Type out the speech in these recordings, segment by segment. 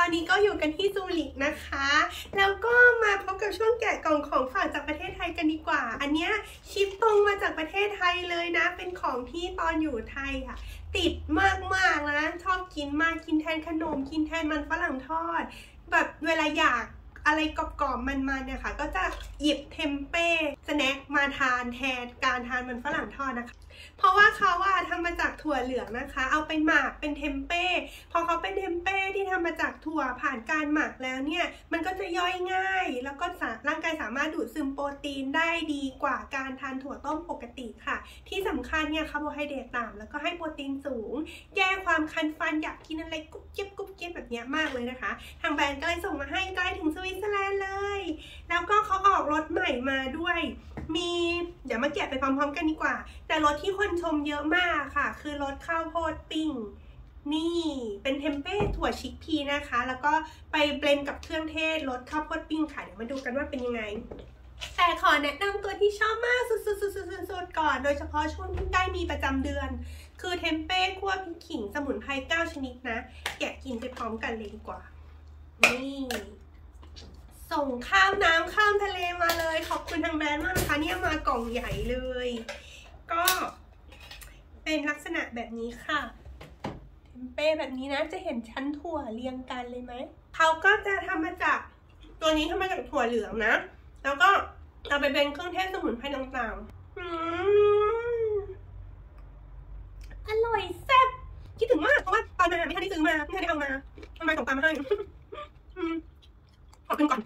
อนนี้ก็อยู่กันที่ซูริกนะคะแล้วก็มาพบกับช่วงแกะกล่องของฝากจากประเทศไทยกันดีกว่าอันเนี้ยชิปตรงมาจากประเทศไทยเลยนะเป็นของที่ตอนอยู่ไทยค่ะติดมากๆนะชอบกินมากกินแทนขนมกินแทนมันฝรั่งทอดแบบเวลาอยากอะไรกรอบๆมันๆเนี่ยค่ะก็จะหยิบเทมเป้สแน็คมาทานแทนการทานมันฝรั่งทอดนะคะเพราะว่าเขาทำมาจากถั่วเหลืองนะคะเอาไปหมักเป็นเทมเป้พอเขาเป็นเทมเป้ที่ทำมาจากถั่วผ่านการหมักแล้วเนี่ยมันก็จะย่อยง่ายแล้วก็ร่างกายสามารถดูดซึมโปรตีนได้ดีกว่าการทานถั่วต้มปกติค่ะที่สำคัญเนี่ยคาร์โบไฮเดรตต่ำแล้วก็ให้โปรตีนสูงแก้ความคันฟันอยากกินอะไรกุ๊บเจี๊ยบแบบนี้มากเลยนะคะทางแบรนด์ก็เลยส่งมาให้ใกล้ถึงสวิตเซอร์แลนด์เลยแล้วก็เขาออกรสใหม่มาด้วยเดี๋ยวมาแกะไปพร้อมๆกันดีกว่าแต่รสที่คนชมเยอะมากค่ะคือรสข้าวโพดปิ้งนี่เป็นเทมเป้ถั่วชิคพีนะคะแล้วก็ไปเบลนด์กับเครื่องเทศรสข้าวโพดปิ้งค่ะเดี๋ยวมาดูกันว่าเป็นยังไงแต่ขอแนะนำตัวที่ชอบมากสุดๆก่อนโดยเฉพาะช่วงที่ใกล้มีประจำเดือนคือเทมเป้คั่วพริกขิงสมุนไพร9 ชนิดนะแกะกินไปพร้อมกันเลยดีกว่านี่ส่งข้ามน้ำข้ามทะเลมาเลยขอบคุณทางแบรนด์มากนะคะเนี่ยมากล่องใหญ่เลยก็เป็นลักษณะแบบนี้ค่ะเทมเป้แบบนี้นะจะเห็นชั้นถั่วเรียงกันเลยไหมเขาก็จะทำมาจากตัวนี้ทำมาจากถั่วเหลืองนะแล้วก็เอาไปเป็นเครื่องเทศสมุนไพรต่างๆอร่อยแซ่บคิดถึงมากเพราะว่าตอนมาไม่ทันได้ซื้อมาไม่ทันได้เอามาส่งตามมาให้ขอกินก่อน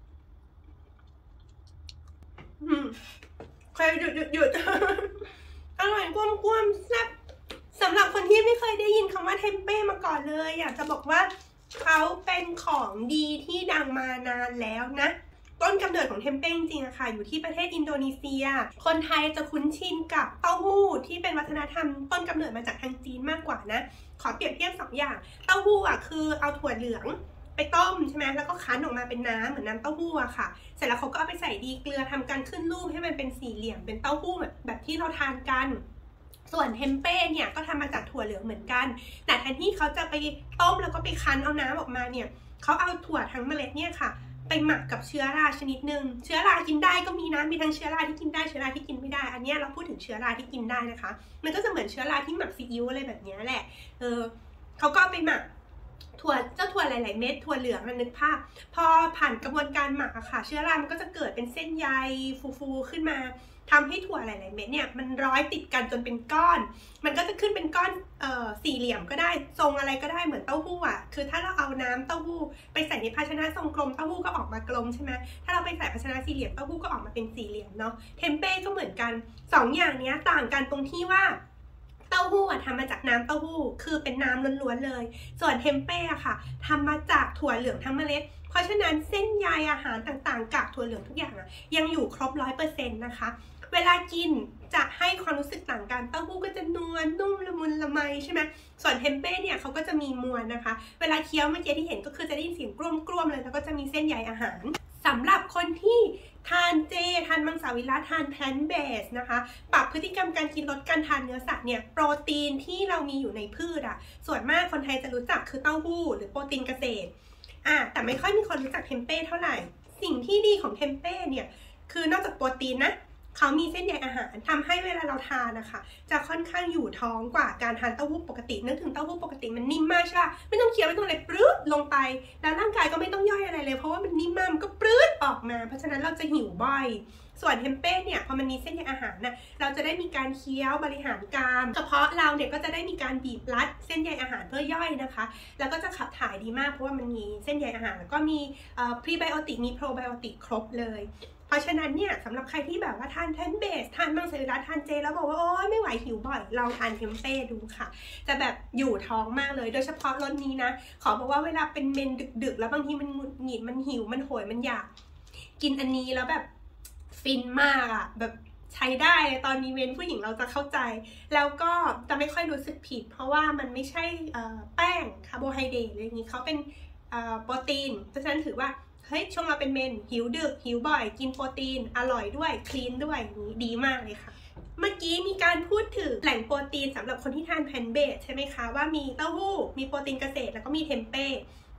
ใครหยุดอร่อยกว้มๆแซ่บสำหรับคนที่ไม่เคยได้ยินคำว่าเทมเป้มาก่อนเลยอยากจะบอกว่าเขาเป็นของดีที่ดังมานานแล้วนะต้นกำเนิดของเทมเป้จริงๆอะค่ะอยู่ที่ประเทศอินโดนีเซียคนไทยจะคุ้นชินกับเต้าหู้ที่เป็นวัฒนธรรมต้นกำเนิดมาจากทางจีนมากกว่านะขอเปรียบเทียบ2 อย่างเต้าหู้อะคือเอาถั่วเหลืองไปต้มใช่ไหมแล้วก็คั้นออกมาเป็นน้ำเหมือนน้ำเต้าหู้อะค่ะเสร็จแล้วเขาก็เอาไปใส่ดีเกลือทำการขึ้นรูปให้มันเป็นสี่เหลี่ยมเป็นเต้าหู้แบบที่เราทานกันส่วนเทมเป้เนี่ยก็ทำมาจากถั่วเหลืองเหมือนกันแต่แทนที่เขาจะไปต้มแล้วก็ไปคั้นเอาน้ำออกมาเนี่ยเขาเอาถั่วทั้งเมล็ดเนี่ยค่ะไปหมักกับเชื้อราชนิดนึงเชื้อรากินได้ก็มีนะมีทั้งเชื้อราที่กินได้เชื้อราที่กินไม่ได้อันนี้เราพูดถึงเชื้อราที่กินได้นะคะมันก็จะเหมือนเชื้อราที่หมักซีอิ๊วอะไรแบบนี้แหละเขาก็ไปหมักถั่วหลายๆเม็ดถั่วเหลืองนึกภาพพอผ่านกระบวนการหมักอะค่ะเชื้อรามันก็จะเกิดเป็นเส้นใยฟูๆขึ้นมาทำให้ถั่วหลายๆเม็ดเนี่ยมันร้อยติดกันจนเป็นก้อนมันก็จะขึ้นเป็นก้อนสี่เหลี่ยมก็ได้ทรงอะไรก็ได้เหมือนเต้าหู้อ่ะคือถ้าเราเอาน้ำเต้าหู้ไปใส่ในภาชนะทรงกลมเต้าหู้ก็ออกมากลมใช่ไหมถ้าเราไปใส่ภาชนะสี่เหลี่ยมเต้าหู้ก็ออกมาเป็นสี่เหลี่ยมเนาะเทมเป้ก็เหมือนกัน2 อย่างนี้ต่างกันตรงที่ว่าเต้าหู้ทำมาจากน้ำเต้าหู้คือเป็นน้ำล้วนๆเลยส่วนเทมเป้ค่ะทำมาจากถั่วเหลืองทั้งเมล็ดเพราะฉะนั้นเส้นใยอาหารต่างๆกากถั่วเหลืองทุกอย่างยังอยู่ครบ 100% นะคะเวลากินจะให้ความรู้สึกต่างกันเต้าหู้ก็จะนวลนุ่มละมุนละไมใช่ไหมส่วนเทมเป้เนี่ยเขาก็จะมีมวลนะคะเวลาเคี้ยวเมื่อกี้ที่เห็นก็คือจะได้ยินเสียงกรวมๆเลยแล้วก็จะมีเส้นใยอาหารสำหรับคนที่ทานเจทานมังสวิรัติทานแพลนท์เบสนะคะปรับพฤติกรรมการกินลดการทานเนื้อสัตว์เนี่ยโปรตีนที่เรามีอยู่ในพืชส่วนมากคนไทยจะรู้จักคือเต้าหู้หรือโปรตีนเกษตรแต่ไม่ค่อยมีคนรู้จักเทมเป้เท่าไหร่สิ่งที่ดีของเทมเป้เนี่ยคือนอกจากโปรตีนนะเขามีเส้นใยอาหารทำให้เวลาเราทานนะคะจะค่อนข้างอยู่ท้องกว่าการทานเต้าหู้ปกตินึกถึงเต้าหู้ปกติมันนิ่มมากใช่ป่ะไม่ต้องเคี้ยวไม่ต้องอะไรปลื้ดลงไปแล้วร่างกายก็ไม่ต้องย่อยอะไรเลยเพราะว่ามันนิ่มมากมันก็ปลื้ดออกมาเพราะฉะนั้นเราจะหิวบ่อยส่วนเทมเป้เนี่ยพอมันมีเส้นใยอาหารนะเราจะได้มีการเคี้ยวบริหารกรามกระเพาะเราเนี่ยก็จะได้มีการบีบรัดเส้นใยอาหารเพื่อย่อยนะคะแล้วก็จะขับถ่ายดีมากเพราะว่ามันมีเส้นใยอาหารแล้วก็มีพรีไบโอติกมีโปรไบโอติกครบเลยเพราะฉะนั้นเนี่ยสำหรับใครที่แบบว่าทานแพลนท์เบสทานมังสวิรัติทานเจแล้วบอกว่าโอ๊ยไม่ไหวหิวบ่อยลองทานเทมเป้ดูค่ะจะแบบอยู่ท้องมากเลยโดยเฉพาะรสนี้นะขอบอกว่าเวลาเป็นเมนดึกๆแล้วบางทีมันหงุดหงิดมันหิวมันโหยมันอยากกินอันนี้แล้วแบบฟินมากแบบใช้ได้ตอนมีเมนผู้หญิงเราจะเข้าใจแล้วก็จะไม่ค่อยรู้สึกผิดเพราะว่ามันไม่ใช่แป้งคาร์โบไฮเดรตอะไรอย่างนี้เขาเป็นโปรตีนเพราะฉะนั้นถือว่าเฮ้ยช่วงเราเป็นเมนหิวดึกหิวบ่อยกินโปรตีนอร่อยด้วยคลีนด้วยนี้ดีมากเลยค่ะเมื่อกี้มีการพูดถึงแหล่งโปรตีนสำหรับคนที่ทานแพลนท์เบสใช่ไหมคะว่ามีเต้าหู้มีโปรตีนเกษตรแล้วก็มีเทมเป้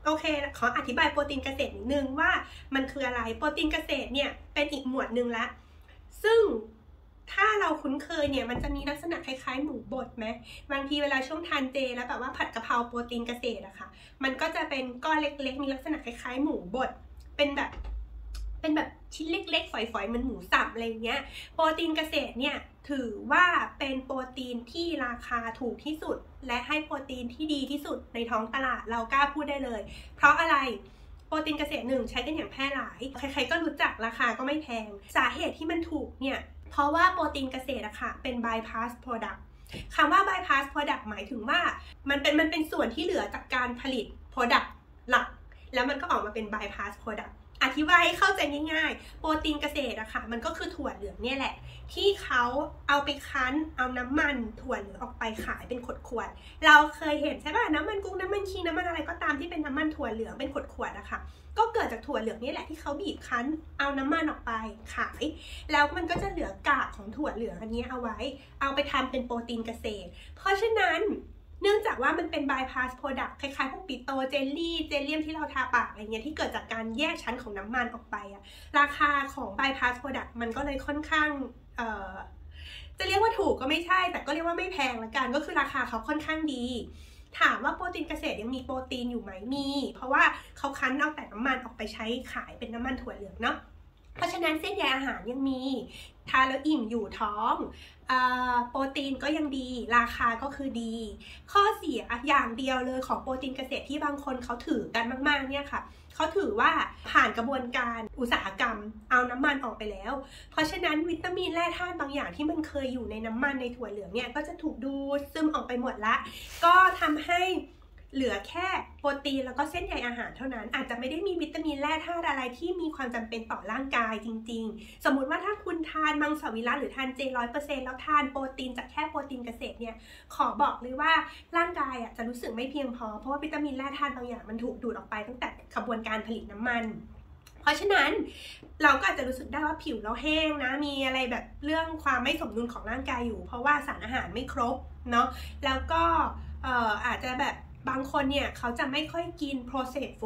โอเคขออธิบายโปรตีนเกษตรนิดนึงว่ามันคืออะไรโปรตีนเกษตรเนี่ยเป็นอีกหมวดหนึ่งละซึ่งถ้าเราคุ้นเคยเนี่ยมันจะมีลักษณะคล้ายๆหมูบดไหมบางทีเวลาช่วงทานเจแล้วแบบว่าผัดกะเพราโปรตีนเกษตรอะค่ะมันก็จะเป็นก้อนเล็กๆมีลักษณะคล้ายๆหมูบดเป็นแบบชิ้นเล็กๆฝอยๆเหมือนหมูสับอะไรเงี้ยโปรตีนเกษตรเนี่ยถือว่าเป็นโปรตีนที่ราคาถูกที่สุดและให้โปรตีนที่ดีที่สุดในท้องตลาดเรากล้าพูดได้เลยเพราะอะไรโปรตีนเกษตรหนึ่งใช้กันอย่างแพร่หลายใครๆก็รู้จักราคาก็ไม่แพงสาเหตุที่มันถูกเนี่ยเพราะว่าโปรตีนเกษตรอะค่ะเป็น bypass product คำว่า bypass product หมายถึงว่ามันเป็นส่วนที่เหลือจากการผลิต product หลักแล้วมันก็ออกมาเป็น bypass productอธิบายให้เข้าใจง่ายๆโปรตีนเกษตรอะค่ะมันก็คือถั่วเหลืองเนี่ยแหละที่เขาเอาไปคั้นเอาน้ำมันถั่วเหลืองออกไปขายเป็นขวดๆเราเคยเห็นใช่ป่ะน้ำมันกุ้งน้ำมันชีน้ำมันอะไรก็ตามที่เป็นน้ำมันถั่วเหลืองเป็นขวดๆอะค่ะก็เกิดจากถั่วเหลืองนี่แหละที่เขาบีบคั้นเอาน้ำมันออกไปขายแล้วมันก็จะเหลือกากของถั่วเหลืองอันนี้เอาไว้เอาไปทำเป็นโปรตีนเกษตรเพราะฉะนั้นเนื่องจากว่ามันเป็น bypass product คล้ายๆพวกปิโตเจลลี่เจลเลียมที่เราทาปากอะไรเงี้ยที่เกิดจากการแยกชั้นของน้ำมันออกไปอะราคาของ bypass product มันก็เลยค่อนข้างจะเรียกว่าถูกก็ไม่ใช่แต่ก็เรียกว่าไม่แพงละกันก็คือราคาเขาค่อนข้างดีถามว่าโปรตีนเกษตรยังมีโปรตีนอยู่ไหมมีเพราะว่าเขาคั้นเอาแต่น้ำมันออกไปใช้ขายเป็นน้ำมันถั่วเหลืองเนาะเพราะฉะนั้นเส้นใยอาหารยังมีทานแล้วอิ่มอยู่ท้องโปรตีนก็ยังดีราคาก็คือดีข้อเสียอย่างเดียวเลยของโปรตีนเกษตรที่บางคนเขาถือกันมากๆเนี่ยค่ะเขาถือว่าผ่านกระบวนการอุตสาหกรรมเอาน้ำมันออกไปแล้วเพราะฉะนั้นวิตามินแร่ธาตุบางอย่างที่มันเคยอยู่ในน้ำมันในถั่วเหลืองเนี่ยก็จะถูกดูดซึมออกไปหมดละก็ทำให้เหลือแค่โปรตีนแล้วก็เส้นใยอาหารเท่านั้นอาจจะไม่ได้มีวิตามินแร่ธาตุอะไรที่มีความจำเป็นต่อร่างกายจริงๆสมมุติว่าถ้าคุณทานมังสวิรัติหรือทานเจ 100% แล้วทานโปรตีนจากแค่โปรตีนเกษตรเนี่ยขอบอกเลยว่าร่างกายจะรู้สึกไม่เพียงพอเพราะว่าวิตามินแร่ธาตุบางอย่างมันถูกดูดออกไปตั้งแต่กระบวนการผลิตน้ำมันเพราะฉะนั้นเราก็อาจจะรู้สึกได้ว่าผิวเราแห้งนะมีอะไรแบบเรื่องความไม่สมดุลของร่างกายอยู่เพราะว่าสารอาหารไม่ครบเนาะแล้วก็อาจจะแบบบางคนเนี่ยเขาจะไม่ค่อยกิน processed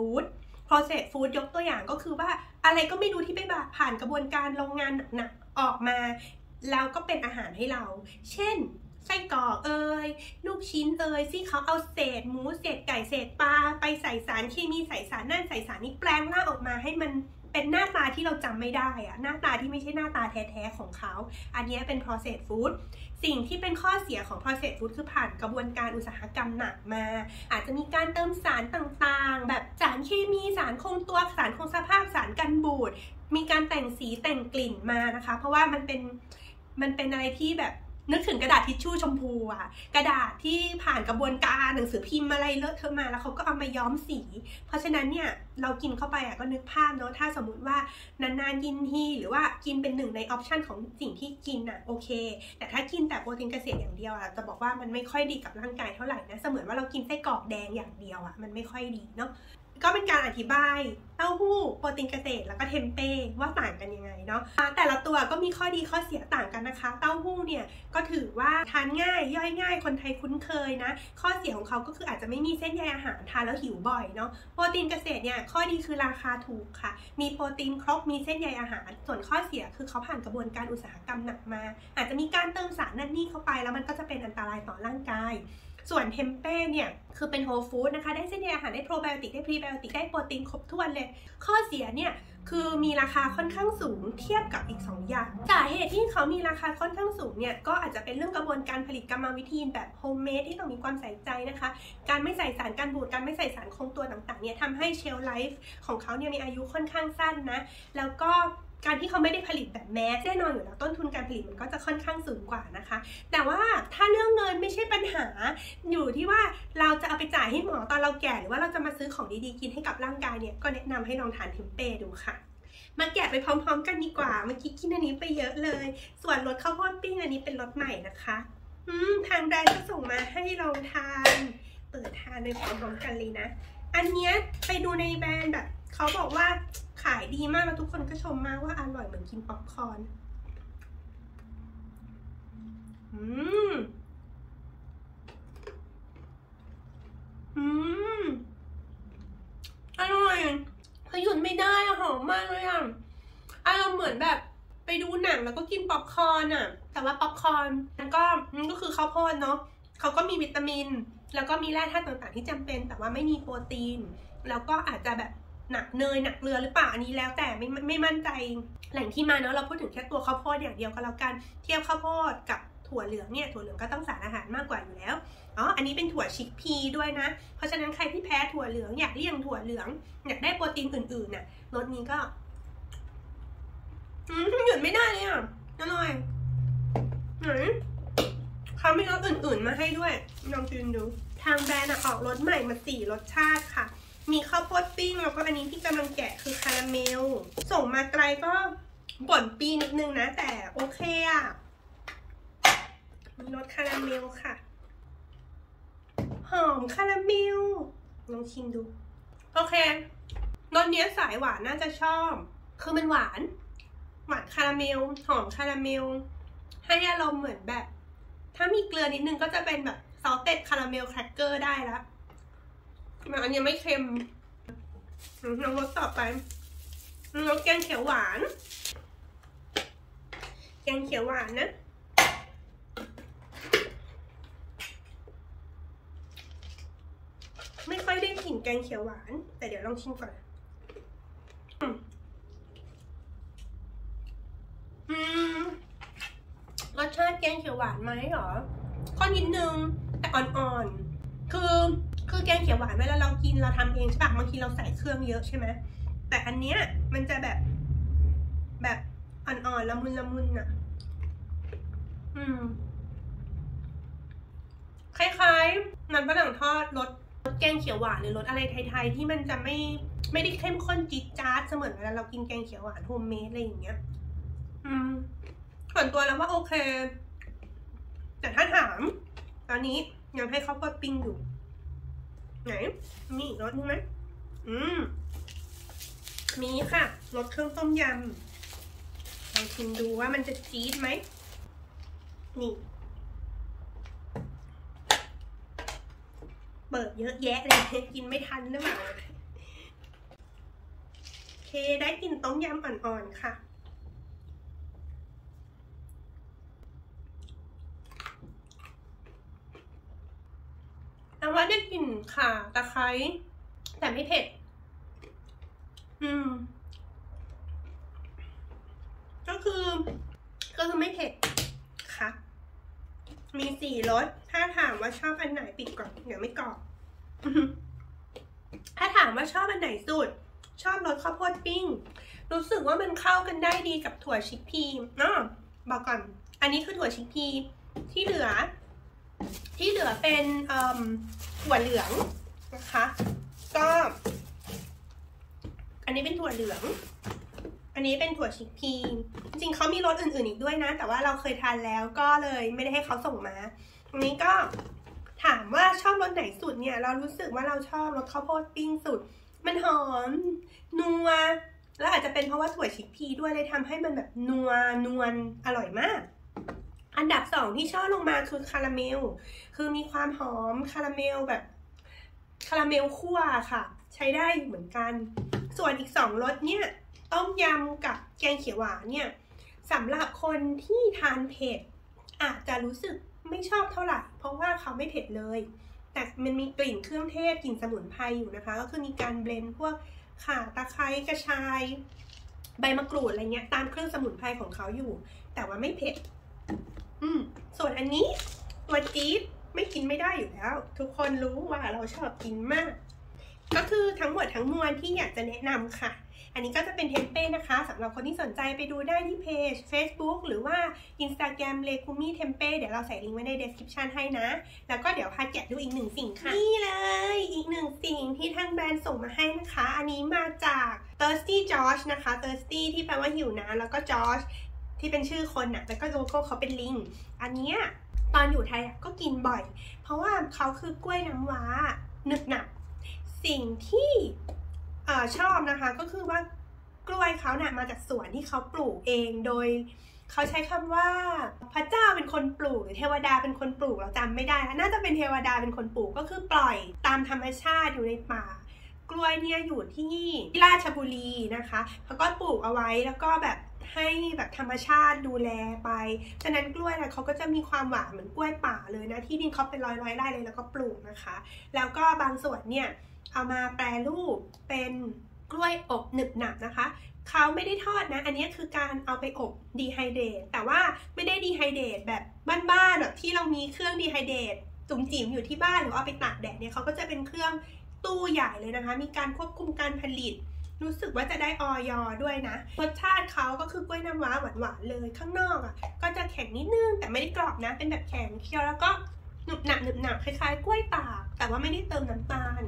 food ยกตัวอย่างก็คือว่าอะไรก็ไม่รู้ที่ไปผ่านกระบวนการโรงงานหนักๆออกมาแล้วก็เป็นอาหารให้เราเช่นไส้กรอกลูกชิ้นที่เขาเอาเศษหมูเศษไก่เศษปลาไปใส่สารเคมีใส่สารนั่นใส่สารนี้แปลงร่างออกมาให้มันเป็นหน้าตาที่เราจำไม่ได้หน้าตาที่ไม่ใช่หน้าตาแท้ๆของเขาอันนี้เป็น processed food สิ่งที่เป็นข้อเสียของ processed food คือผ่านกระบวนการอุตสาหกรรมหนักมาอาจจะมีการเติมสารต่างๆแบบสารเคมีสารคงตัวสารคงสภาพสารกันบูดมีการแต่งสีแต่งกลิ่นมานะคะเพราะว่ามันเป็นอะไรที่แบบนึกถึงกระดาษทิชชู่ชมพูกระดาษที่ผ่านกระบวนการหนังสือพิมพ์อะไรเลอะเทอะมาแล้วเขาก็เอามาย้อมสีเพราะฉะนั้นเนี่ยเรากินเข้าไปก็นึกภาพเนาะถ้าสมมุติว่านานๆกินทีหรือว่ากินเป็นหนึ่งในออปชันของสิ่งที่กินโอเคแต่ถ้ากินแต่โปรตีนเกษตรอย่างเดียวจะบอกว่ามันไม่ค่อยดีกับร่างกายเท่าไหร่นะเสมือนว่าเรากินไส้กรอกแดงอย่างเดียวมันไม่ค่อยดีเนาะก็เป็นการอธิบายเต้าหู้โปรตีนเกษตรแล้วก็เทมเป้ว่าต่างกันยังไงเนาะแต่ละตัวก็มีข้อดีข้อเสียต่างกันนะคะเต้าหู้เนี่ยก็ถือว่าทานง่ายย่อยง่ายคนไทยคุ้นเคยนะข้อเสียของเขาก็คืออาจจะไม่มีเส้นใยอาหารทานแล้วหิวบ่อยเนาะโปรตีนเกษตรเนี่ยข้อดีคือราคาถูกค่ะมีโปรตีนครบมีเส้นใยอาหารส่วนข้อเสียคือเขาผ่านกระบวนการอุตสาหกรรมหนักมาอาจจะมีการเติมสารนั่นนี่เข้าไปแล้วมันก็จะเป็นอันตรายต่อร่างกายส่วนเทมเป้เนี่ยคือเป็นโฮลฟู้ดนะคะได้เส้นใยอาหารได้โปรไบโอติกได้พรีไบโอติกได้โปรตีนครบถ้วนเลยข้อเสียเนี่ยคือมีราคาค่อนข้างสูงเทียบกับอีก2อย่างสาเหตุที่เขามีราคาค่อนข้างสูงเนี่ยก็อาจจะเป็นเรื่องกระบวนการผลิตกรรมวิธีแบบโฮมเมดที่ต้องมีความใส่ใจนะคะการไม่ใส่สารกันบูดการไม่ใส่สารคงตัวต่างๆเนี่ยทำให้เชลฟ์ไลฟ์ของเขาเนี่ยมีอายุค่อนข้างสั้นนะแล้วก็การที่เขาไม่ได้ผลิตแบบแมสแน่นอนอยู่แล้วต้นทุนการผลิตมันก็จะค่อนข้างสูงกว่านะคะแต่ว่าถ้าเรื่องเงินไม่ใช่ปัญหาอยู่ที่ว่าเราจะเอาไปจ่ายให้หมอตอนเราแก่หรือว่าเราจะมาซื้อของดีๆกินให้กับร่างกายเนี่ยก็แนะนำให้ลองทานเทมเป้ดูค่ะมาแกะไปพร้อมๆกันดีกว่าเมื่อกี้กินอันนี้ไปเยอะเลยส่วนรสข้าวโพดปิ้งอันนี้เป็นรสใหม่นะคะทางแบรนด์ก็ส่งมาให้ลองทานเปิดทานในพร้อมๆกันเลยนะอันเนี้ยไปดูในแบรนด์แบบเขาบอกว่าขายดีมากแล้วทุกคนก็ชมมากว่าอร่อยเหมือนกินป๊อปคอร์นงแล้วก็กินป๊อปคอร์นอ่ะแต่ว่าป๊อปคอร์นมันก็คือข้าวโพดเนาะเขาก็มีวิตามินแล้วก็มีแร่ธาตุต่างๆที่จำเป็นแต่ว่าไม่มีโปรตีนแล้วก็อาจจะแบบหนักเนยหนักเกลือหรือเปล่าอันนี้แล้วแต่ไม่มั่นใจแหล่งที่มาเนาะเราพูดถึงแค่ตัวข้าวโพดอย่างเดียวก็แล้วกันเทียบข้าวโพดกับถั่วเหลืองเนี่ยถั่วเหลืองก็ต้องสารอาหารมากกว่าอยู่แล้วอันนี้เป็นถั่วชิคพีด้วยนะเพราะฉะนั้นใครที่แพ้ถั่วเหลืองอยากเลี่ยงถั่วเหลืองอยากได้โปรตีนอื่นๆน่ะรสนี้ก็หยุดไม่ได้เลยอ่ะอร่อยเขามีรสอื่นๆมาให้ด้วยลองกินดูทางแบรนด์ออกรสใหม่มา4 รสชาติค่ะมีข้าวโพดปิ้งแล้วก็อันนี้ที่กำลังแกะคือคาราเมลส่งมาไกลก็บ่นปีนิดนึงนะแต่โอเคอ่ะมีรสคาราเมลค่ะหอมคาราเมลลองชิมดูโอเครสนี้สายหวานน่าจะชอบคือมันหวานคาราเมลหอมคาราเมลให้อารมณ์เหมือนแบบถ้ามีเกลือนิดนึงก็จะเป็นแบบซอสเต็ดคาราเมลแครกเกอร์ได้แล้วอันนี้ไม่เค็มลองรสต่อไปรสแกงเขียวหวานนะไม่ค่อยได้กลิ่นแกงเขียวหวานแต่เดี๋ยวลองชิมก่อนรสชาติแกงเขียวหวานไหมหรอก็นิดนึงแต่อ่อนๆคือแกงเขียวหวานเวลาเรากินเราทำเองใช่ปะบางทีเราใส่เครื่องเยอะใช่ไหมแต่อันเนี้ยมันจะแบบอ่อนๆละมุนอ่ะคล้ายๆมันฝรั่งทอดรสแกงเขียวหวานหรือรสอะไรไทยๆที่มันจะไม่ได้เข้มข้นจี๊ดจ๊าดเสมือนเวลาเรากินแกงเขียวหวานโฮมเมดอะไรอย่างเงี้ยส่วนตัวแล้วว่าโอเคแต่ถ้าถามตอนนี้ยังให้ข้าวโพดปิ้งอยู่ไหนมีอีกรสนึงไหมมีค่ะรสเครื่องต้มยำลองชิมดูว่ามันจะจี๊ดไหมนี่เปิดเยอะแยะเลยกินไม่ทันหรือเปล่าโอเคได้กลิ่นต้มยำอ่อนๆค่ะแต่ว่าได้กลิ่นข่าตะไคร้แต่ไม่เผ็ดก็คือไม่เผ็ดค่ะมี4 รสถ้าถามว่าชอบอันไหนปิดก่อนเดี๋ยวไม่กรอบถ้าถามว่าชอบอันไหนสุดชอบรสข้าวโพดปิ้งรู้สึกว่ามันเข้ากันได้ดีกับถั่วชิคพีบอกก่อนอันนี้คือถั่วชิคพีที่เหลือเป็นถั่วเหลืองนะคะก็อันนี้เป็นถั่วเหลืองอันนี้เป็นถั่วชิคพีจริงเขามีรสอื่นๆอีกด้วยนะแต่ว่าเราเคยทานแล้วก็เลยไม่ได้ให้เขาส่งมาอันนี้ก็ถามว่าชอบรสไหนสุดเนี่ยเรารู้สึกว่าเราชอบรสข้าวโพดปิ้งสุดมันหอมนัวแล้วอาจจะเป็นเพราะว่าถั่วชิคพีด้วยเลยทำให้มันแบบนวลอร่อยมากอันดับ2ที่ชอบลงมาคือคาราเมลคือมีความหอมคาราเมลแบบคาราเมลคั่วค่ะใช้ได้เหมือนกันส่วนอีก2 รสเนี่ยต้มยำกับแกงเขียวหวานเนี่ยสำหรับคนที่ทานเผ็ดอาจจะรู้สึกไม่ชอบเท่าไหร่เพราะว่าเขาไม่เผ็ดเลยแต่มันมีกลิ่นเครื่องเทศกลิ่นสมุนไพรอยู่นะคะก็คือมีการเบลนด์พวกข่าตะไคร้กระชายใบมะกรูดอะไรเงี้ยตามเครื่องสมุนไพรของเขาอยู่แต่ว่าไม่เผ็ดส่วนอันนี้ตัวจี๊ดไม่กินไม่ได้อยู่แล้วทุกคนรู้ว่าเราชอบกินมากก็คือทั้งหมดทั้งมวลที่อยากจะแนะนำค่ะอันนี้ก็จะเป็นเทมเป้นะคะสำหรับคนที่สนใจไปดูได้ที่เพจ Facebook หรือว่า Instagram เลคูมี่เทมเป้เดี๋ยวเราใส่ลิงก์ไว้ใน description ให้นะแล้วก็เดี๋ยวพาแกะดูอีก1 สิ่งค่ะนี่เลยอีก1 สิ่งที่ทางแบรนด์ส่งมาให้นะคะอันนี้มาจาก Thirsty George นะคะ Thirsty ที่แปลว่าหิวนะแล้วก็ George ที่เป็นชื่อคนน่ะแล้วก็โลโก้เขาเป็นลิงอันนี้ตอนอยู่ไทยก็กินบ่อยเพราะว่าเขาคือกล้วยน้ำว้าหนึบหนับสิ่งที่ชอบนะคะก็คือว่ากล้วยเขาเนี่ยมาจากสวนที่เขาปลูกเองโดยเขาใช้คำว่าพระเจ้าเป็นคนปลูกหรือเทวดาเป็นคนปลูกเราจำไม่ได้น่าจะเป็นเทวดาเป็นคนปลูกก็คือปล่อยตามธรรมชาติอยู่ในป่ากล้วยเนี่ยอยู่ที่ราชบุรีนะคะเขาก็ปลูกเอาไว้แล้วก็แบบให้แบบธรรมชาติดูแลไปฉะนั้นกล้วยเขาก็จะมีความหวานเหมือนกล้วยป่าเลยนะที่ดินเขาเป็นร้อยๆไร่เลยแล้วก็ปลูกนะคะแล้วก็บางส่วนเนี่ยเอามาแปรรูปเป็นกล้วยอบหนึบหนับนะคะเขาไม่ได้ทอดนะอันนี้คือการเอาไปอบดีไฮเดรตแต่ว่าไม่ได้ดีไฮเดรตแบบบ้านๆแบบที่เรามีเครื่องดีไฮเดรตจุ่มจิ๋มอยู่ที่บ้านหรือเอาไปตากแดดเนี่ยเขาก็จะเป็นเครื่องตู้ใหญ่เลยนะคะมีการควบคุมการผลิตรู้สึกว่าจะได้อย.ด้วยนะรสชาติเขาก็คือกล้วยน้ำว้าหวานๆเลยข้างนอกอ่ะก็จะแข็งนิดนึงแต่ไม่ได้กรอบนะเป็นแบบแข็งเคี้ยวแล้วก็หนึบหนับคล้ายๆกล้วยตากแต่ว่าไม่ได้เติมน้ำตาล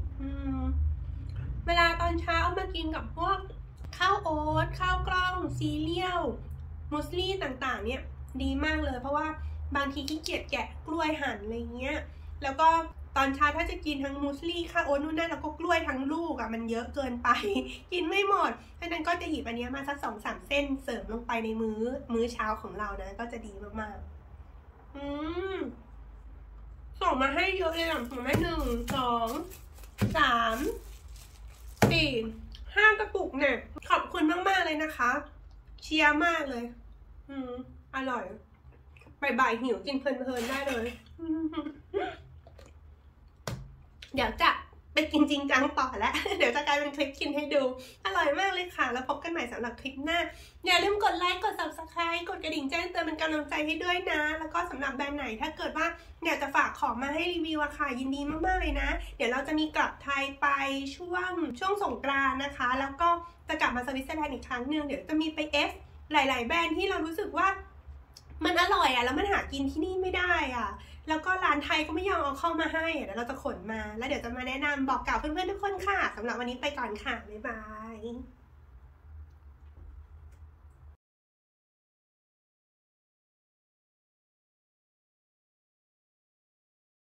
เวลาตอนเช้าเอามากินกับพวกข้าวโอ๊ตข้าวกล้องซีเรียลมูสลี่ต่างๆเนี่ยดีมากเลยเพราะว่าบางทีขี้เกียจแกะกล้วยหั่นอะไรเงี้ยแล้วก็ตอนเช้าถ้าจะกินทั้งมูสลี่ข้าวโอ๊ตนู่นนั่นแล้วก็กล้วยทั้งลูกอ่ะมันเยอะเกินไปกินไม่หมดเพราะนั้นก็จะหยิบอันนี้มาสัก 2-3 เส้นเสริมลงไปในมื้อเช้าของเรานะก็จะดีมากๆส่งมาให้เยอะเลยอ่ะส่งมา1 2 3 4 5 กระปุกเนี่ยขอบคุณมากๆเลยนะคะเชียร์มากเลยอร่อยบ่ายๆหิวกินเพลินๆได้เลยเดี๋ยวจะไปกินจริงจังต่อแล้ว เดี๋ยวจะกลายเป็นคลิปกินให้ดูอร่อยมากเลยค่ะแล้วพบกันใหม่สำหรับคลิปหน้าอย่าลืมกดไลค์กด Subscribe กดกระดิ่งแจ้งเตือนเป็นกำลังใจให้ด้วยนะแล้วก็สำหรับแบรนด์ไหนถ้าเกิดว่าอยากจะฝากของมาให้รีวิวอะค่ะยินดีมากๆเลยนะเดี๋ยวเราจะมีกลับไทยไปช่วงสงกรานต์นะคะแล้วก็จะกลับมาสวิตเซอร์แลนด์อีกครั้งหนึ่งเดี๋ยวจะมีไปหลายๆแบรนด์ที่เรารู้สึกว่ามันอร่อยอะแล้วมันหากินที่นี่ไม่ได้อะแล้วก็ร้านไทยก็ไม่ยอมเอาเข้ามาให้เดี๋ยวเราจะขนมาแล้วเดี๋ยวจะมาแนะนำบอกกล่าวเพื่อนๆทุกคนค่ะสำหรับวันนี้ไปก่อนค่ะบ๊ายบาย